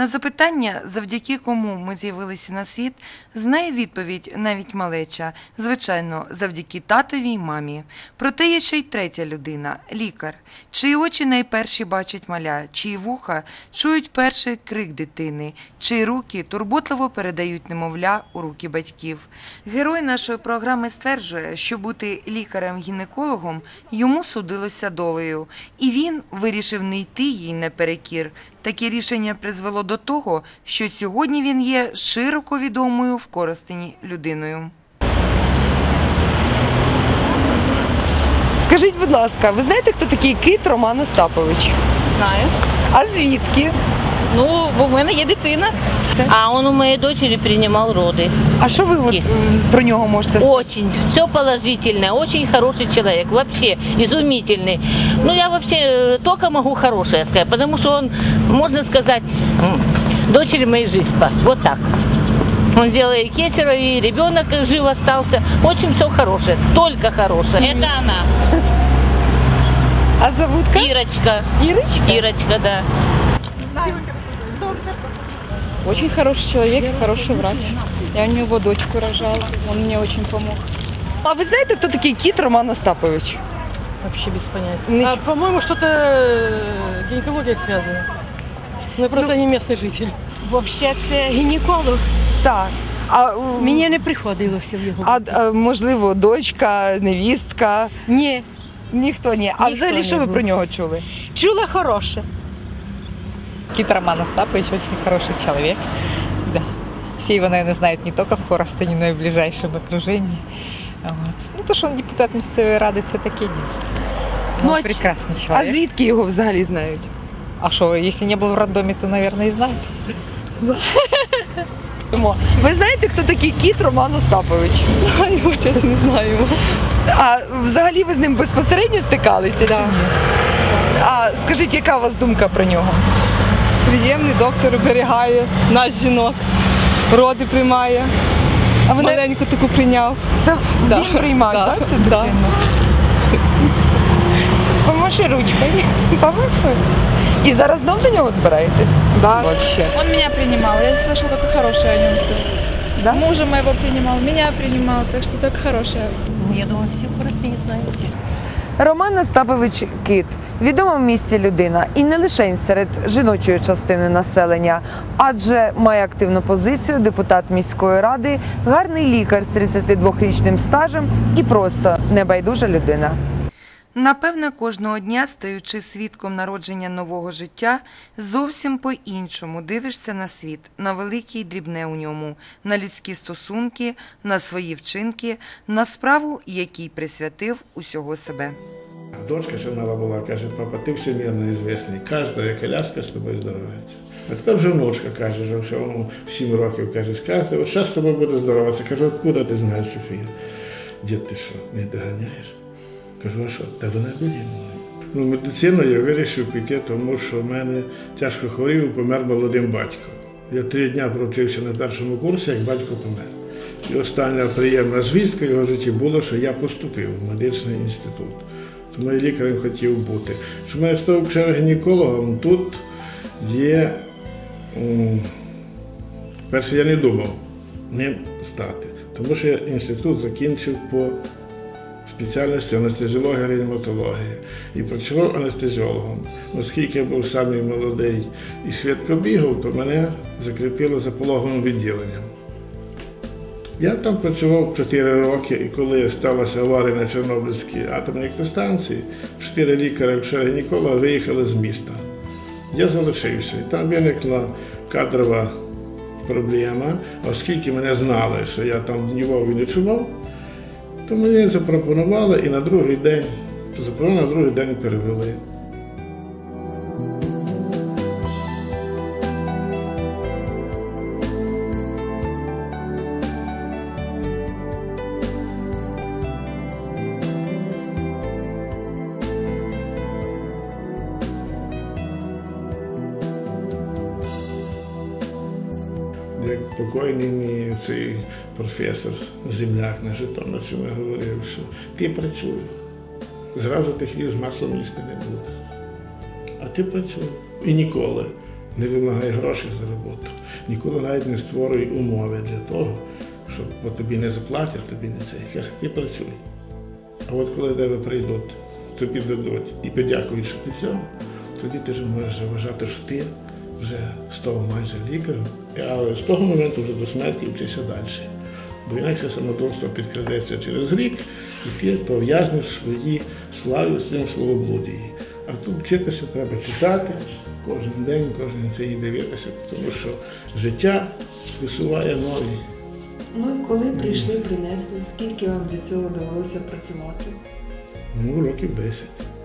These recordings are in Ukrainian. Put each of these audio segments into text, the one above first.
На запитання, завдяки кому ми з'явилися на світ, знає відповідь навіть малеча. Звичайно, завдяки татові й мамі. Проте є ще й третя людина – лікар, чиї очі найперші бачать маля, чиї вуха чують перший крик дитини, чиї руки турботливо передають немовля у руки батьків. Герой нашої програми стверджує, що бути лікарем-гінекологом йому судилося долею. І він вирішив не йти їй наперекір. Таке рішення призвело до того, що сьогодні він є широко відомою в Коростені людиною. Скажіть, будь ласка, ви знаєте, хто такий кит Роман Остапович? Знаю. А звідки? Ну, бо в мене є дитина. А он у моей дочери принимал роды. А що ви про нього можете сказати? Очень, все положительное, очень хороший человек, вообще изумительный. Ну, я вообще только могу хорошее сказать, потому что он, можно сказать, дочери моей жизнь спас, вот так. Он сделал и кесарево, и ребенок жив остался. Очень все хорошее, только хорошее. Это она. А зовут как? Ирочка. Ирочка? Ирочка, да. Знаю. Очень хороший человек, хороший врач. Я у него дочку рожала, он мне очень помог. А ви знаєте, хто такий кіт Роман Остапович? Вообще без понятия. По-моему, что-то гинекология связано. Ну, я просто не местный житель. Взагалі це гінеколог. Так. А, Мені не приходилося в його. Можливо, дочка, невістка? Ні, Ніхто ні. А Ніхто взагалі, не що ви був. про нього чули? чула хороше. Кит Роман Остапович очень хороший человек. Да. Все его, наверное, знают не только в Коростені, но и в ближайшем окружении. Вот. Ну, то, что он депутат місцевої ради, це таке діло. Ну, он прекрасный А человек. звідки його взагалі знають? А что, если не был в роддоме, то, наверное, и знает. Ви знаєте, хто такий кіт Роман Остапович? Знаю, чесно, не знаю. А взагалі ви з ним безпосередньо стикалися чи ні? А скажіть, яка у вас думка про нього? Приємний доктор, оберігає нас жінок, роди приймає. А ви Маленьку таку прийняв. це Да. він приймав, Да. так? Це Да. дитину? Помаши ручкою. Помаши. І зараз знов до нього збираєтесь? Да. Вообще. Он меня принимал, я слышала только хорошее о нем все. Да? Мужа моего принимал, меня принимал, так что только хорошее. Я думаю, все в Коростені знаете. Роман Остапович Кит – відома в місті людина і не лише серед жіночої частини населення, адже має активну позицію, депутат міської ради, гарний лікар з 32-річним стажем і просто небайдужа людина. Напевне, кожного дня, стаючи свідком народження нового життя, зовсім по-іншому дивишся на світ, на велике й дрібне у ньому, на людські стосунки, на свої вчинки, на справу, якій присвятив усього себе. Дочка ще мала була, каже, папа, ти всемирно известний, кожна коляска з тобою здоровається. А тепер вже внучка каже, що йому 7 років, каже, скажете, от зараз з тобою буде здороватися. Кажу, откуда ти знаєш, Софія? Дід, ти що, не доганяєш? Кажу, а що, та вона буде мною. Ну, медицину я вирішив піти, тому що в мене тяжко хворів і помер молодим батько. Я 3 дні провчився на першому курсі, як батько помер. І остання приємна звістка в його житті була, що я поступив в медичний інститут. Тому я лікарем хотів бути. Чому я став гінекологом, тут є, перше, я не думав ним стати, тому що я інститут закінчив по спеціальності анестезіологія, реаніматологія і працював анестезіологом. Оскільки я був самий молодий і швидко бігав, то мене закріпило за пологовим відділенням. Я там працював 4 роки, і коли сталася аварія на Чорнобильській атомній електростанції, 4 лікаря-гінеколога виїхали з міста. Я залишився, і там виникла кадрова проблема, оскільки мене знали, що я там днював і ночував, то мені запропонували і на другий день перевели. Як покойний мій цей професор, земляк на Житомирщині, говорив, що ти працюй, зразу ти хліб з маслом їсти не будеш. А ти працюй. І ніколи не вимагай грошей за роботу. Ніколи навіть не створюй умови для того, щоб бо тобі не заплатять, тобі не це. Каже, ти працюй. А от коли тебе прийдуть, тобі дадуть і подякують, що ти взяв, тоді ти вже можеш вважати, що ти вже став майже лікарем, але з того моменту вже до смерті вчишся далі. Бо інакше самодурство підкрадеться через рік, і ти пов'язнеш свої славі, своїм словоблудії. А тут вчитися треба читати кожен день, кожен цей дивитися, тому що життя висуває нові. Ну і коли прийшли, принесли, скільки вам для цього довелося працювати? Ну, років 10.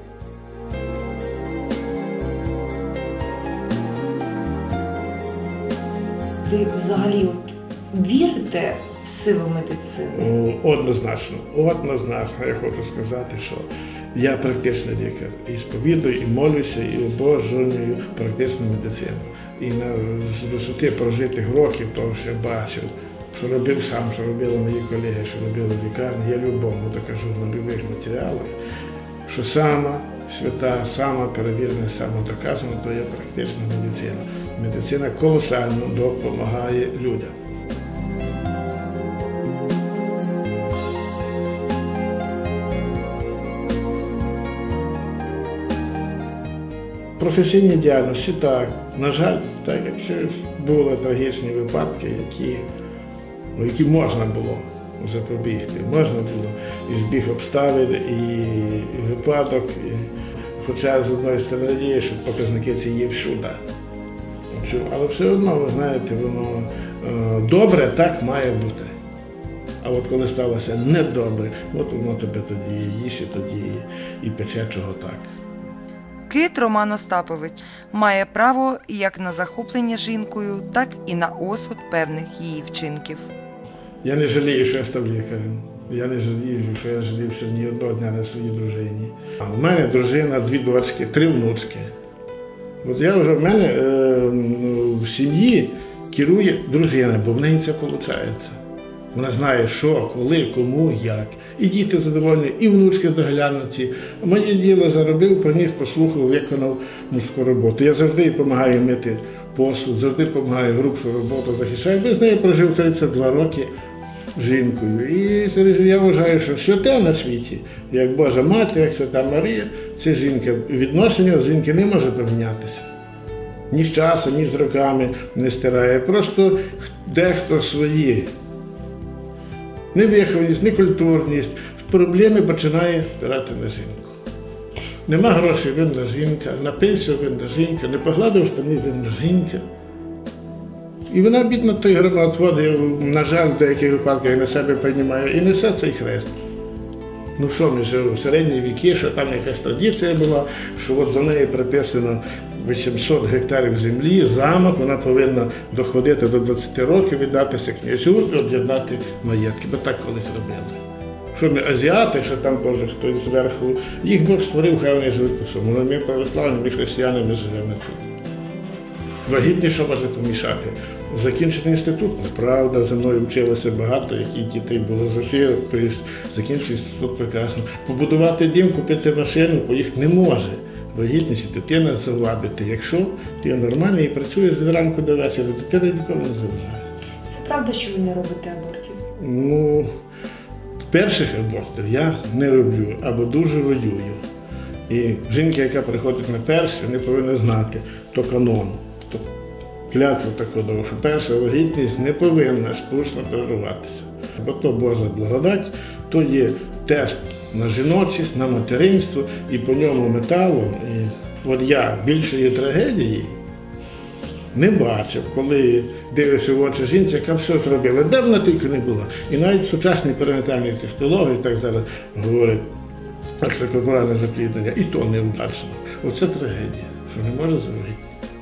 Ви взагалі вірите в силу медицини? Однозначно. Я хочу сказати, що я практичний лікар. І сповідую, і молюся, і обожнюю практичну медицину. І з висоти прожитих років, того, що я бачив, що робив сам, що робили мої колеги, що робили в лікарні, я любому докажу на любих матеріалах, що сама свята, сама перевірена, сама доказана, то є практична медицина. Медицина колосально допомагає людям. Професійній діяльності так, на жаль, так, якщо були трагічні випадки, які можна було запобігти, можна було і збіг обставин, і випадок, хоча з одної сторони є, що показники ці є всюди. Але все одно, ви знаєте, воно добре так має бути. А от коли сталося недобре, от воно тебе тоді їсть, і тоді і пече чого так. Кит Роман Остапович має право як на захоплення жінкою, так і на осуд певних її вчинків. Я не жалію, що я став лікарем. Я не жалію, що я жалівся ні одного дня на своїй дружині. У мене дружина, 2 дочки, 3 внучки. От я вже в мене в сім'ї керує дружина, бо в неї це виходить. Вона знає, що, коли, кому, як. І діти задоволені, і внучки доглянуті. А моє діло заробив, приніс, послухав, виконав мужську роботу. Я завжди допомагаю мити посуд, завжди допомагаю грубшу роботу, захищаю. Без неї прожив 32 роки жінкою. І я вважаю, що святе на світі, як Божа Мати, як Свята Марія, це жінка. Відношення з жінки не може помінятися. Ні з часом, ні з роками не стирає. Просто дехто свої невихованість, некультурність, проблеми починає спирати на жінку. Нема грошей, винна жінка, напився, винна жінка, не погладив штани, винна жінка. І вона, бідна, той громадвод, на жаль, в деяких випадках на себе приймає і несе цей хрест. Ну що, ми живемо в середні віки, що там якась традиція була, що от за нею приписано 800 гектарів землі, замок, вона повинна доходити до 20 років, віддатися князю і об'єднати маєтки. Бо так колись робили. Що ми азіати, що там теж хтось зверху, їх Бог створив, хай вони живуть по всьому. Але ми православні, ми християни, ми живемо тут. Вагітні, що може помішати? Закінчити інститут. Правда, за мною вчилося багато, які дітей було закінчити інститут прекрасно. Побудувати дім, купити машину, поїхати не може. Вагітність дитина завадити. Якщо ти нормальний і працюєш від ранку до вечора, дитина ніколи не заважає. Це правда, що ви не робите абортів? Ну, перших абортів я не роблю або дуже воюю. І жінка, яка приходить на перше, не повинна знати, то канон, то клятву таку дав, що перша вагітність не повинна штучно перериватися. Бо то Божа благодать, то є тест на жіночість, на материнство, і по ньому металу. І от я більшої трагедії не бачив, коли дивишся в очі жінці, яка все зробила, де вона тільки не була. І навіть сучасні перинатальні технології, так зараз говорять, екстракорпоральне запліднення, і то невдачно. Оце трагедія, що не може завагітніти.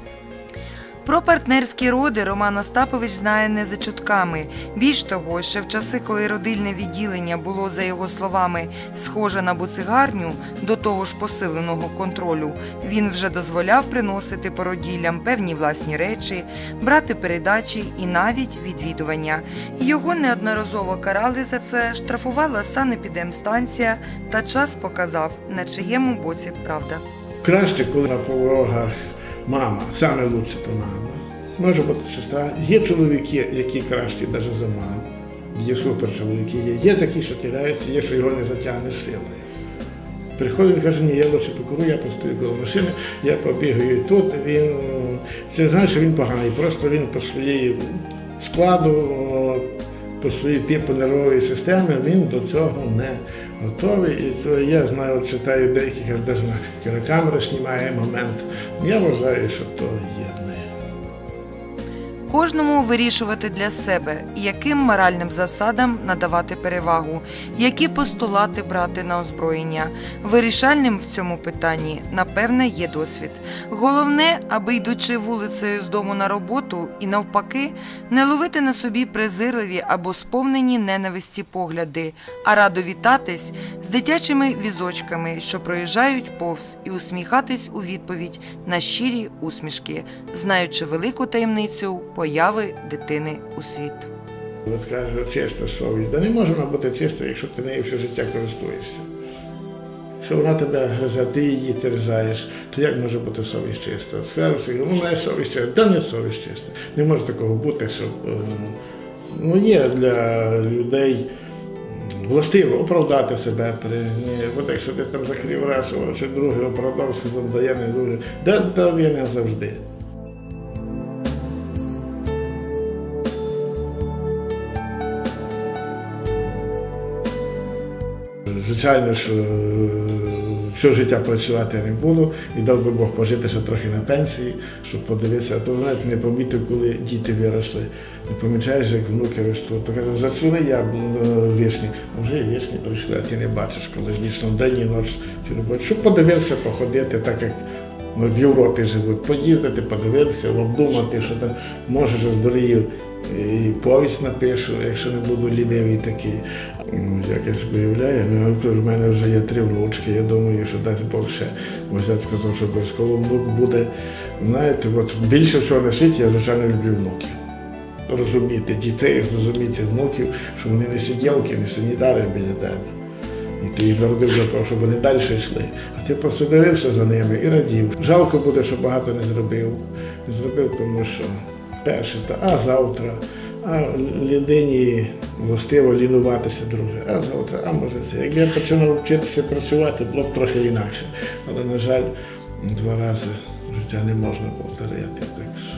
Про партнерські роди Роман Остапович знає не за чутками. Більш того, ще в часи, коли родильне відділення було, за його словами, схоже на буцигарню, до того ж посиленого контролю, він вже дозволяв приносити породіллям певні власні речі, брати передачі і навіть відвідування. Його неодноразово карали за це, штрафувала санепідемстанція, та час показав, на чиєму боці правда. Краще, коли на порогах мама, саме лучше то мама. Може бути сестра. Є чоловіки, які кращі навіть за маму. Є супер чоловіки, є такі, що тіряються, є, що його не затягнеш силою. Приходить, він каже, ні, я лучше покурю, я постою коло машини, я побігаю тут, він, ти знаєш, що він поганий, просто він по своїй складу, по своїй типу нервової системи, він до цього не готовий. І то я знаю, читаю деяких, аж навіть на кінокамеру знімає момент. Я вважаю, що то є не. Кожному вирішувати для себе, яким моральним засадам надавати перевагу, які постулати брати на озброєння. Вирішальним в цьому питанні, напевне, є досвід. Головне, аби йдучи вулицею з дому на роботу і навпаки, не ловити на собі презирливі або сповнені ненависті погляди, а радо вітатись з дитячими візочками, що проїжджають повз, і усміхатись у відповідь на щирі усмішки, знаючи велику таємницю появи дитини у світ. От каже, чиста совість. Да не може вона бути чиста, якщо ти нею все життя користуєшся. Якщо вона тебе гризе, ти її терзаєш, то як може бути совість чиста? Ну, моя совість чиста. Да не совість чиста. Не може такого бути, щоб є для людей властиво оправдати себе. От якщо ти там закрив раз, чи другий оправдався, завдає не дуже. Да він не завжди. Звичайно, що все життя працювати я не буду, і дав би Бог пожити ще трохи на пенсії, щоб подивитися. А то, знаєте, не помітив, коли діти виросли. Не помічаєш, як внуки ростуть. То каже, зацвіли вишні, а вже і вишні прийшли, а ти не бачиш, коли вічно день і ніч ті роботи. Щоб подивитися, походити, так як в Європі живуть, поїздити, подивитися, обдумати, що там, може, здурію, і повість напишу, якщо не буду лінивий такий. Якось виявляю, в мене вже є 3 внучки, я думаю, що дасть Бог ще. Ось сказав, що обов'язково внук буде. Знаєте, от більше всього на світі я, звичайно, люблю внуків. Розуміти дітей, розуміти внуків, що вони не сиділки, не санітари біля тебе. І ти їх народив для того, щоб вони далі йшли. А ти просто дивився за ними і радів. Жалко буде, що багато не зробив. Не зробив, тому що перше, а завтра, а людині властиво лінуватися, друге, а завтра, а може це. Якби я починав вчитися працювати, було б трохи інакше. Але, на жаль, 2 рази життя не можна повторяти. Так що.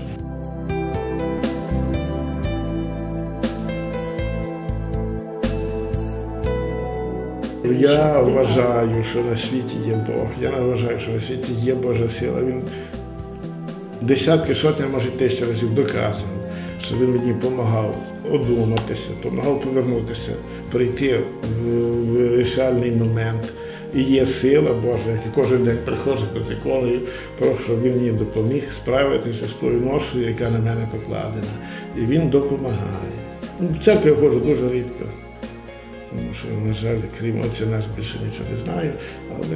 Я вважаю, що на світі є Бог. Я не вважаю, що на світі є Божа сила. Він десятки, сотні, може 1000 разів доказував, що він мені допомагав одуматися, допомагав повернутися, прийти в вирішальний момент. І є сила Божа, яка кожен день приходить до іконою, щоб він мені допоміг справитися з тою ношею, яка на мене покладена. І він допомагає. В церкву я ходжу дуже рідко. Тому що, на жаль, крім Отця наш, більше нічого не знаю, але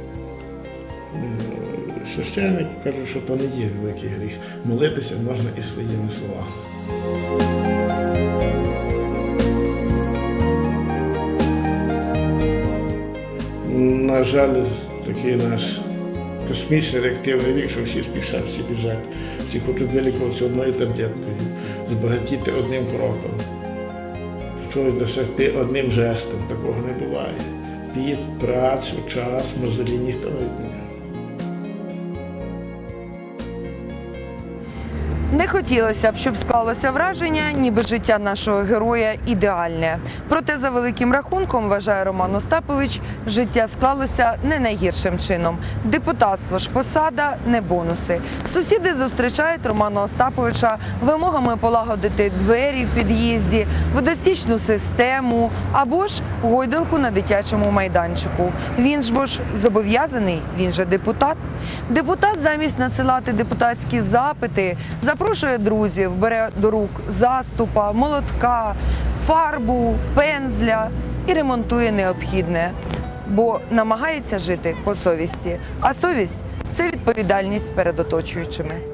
священники кажуть, що то не є великий гріх. Молитися можна і своїми словами. На жаль, такий наш космічний реактивний вік, що всі спішать, всі біжать, всі хочуть вилікуватися одною таблеткою, збагатіти одним кроком. Щось досягти одним жестом, такого не буває. Від, працю, час, мозолі ніхто не відміняє. Не хотілося б, щоб склалося враження, ніби життя нашого героя ідеальне. Проте, за великим рахунком, вважає Роман Остапович, життя склалося не найгіршим чином. Депутатство ж посада, не бонуси. Сусіди зустрічають Романа Остаповича вимогами полагодити двері в під'їзді, водостічну систему або ж гойдалку на дитячому майданчику. Він ж бо ж зобов'язаний, він же депутат. Депутат замість надсилати депутатські запити запрошує друзів, бере до рук заступа, молотка, фарбу, пензля і ремонтує необхідне. Бо намагається жити по совісті, а совість – це відповідальність перед оточуючими.